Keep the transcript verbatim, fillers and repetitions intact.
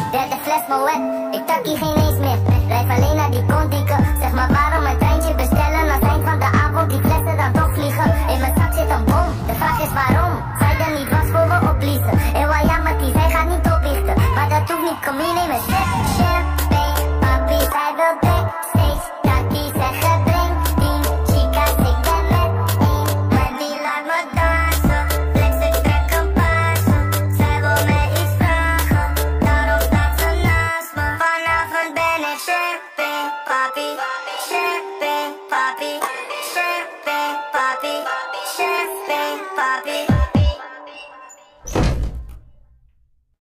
Derde fles Moet, ik tak hier geen eens meer. Blijf alleen naar die kontieke. Zeg maar waarom een treintje bestellen als eind van de avond die flessen dan toch vliegen. In mijn zak zit een bom, de vraag is waarom. Zij er niet was voor we opbliezen. En Wayamati, zij gaat niet oplichten. Maar dat hoeft niet, kom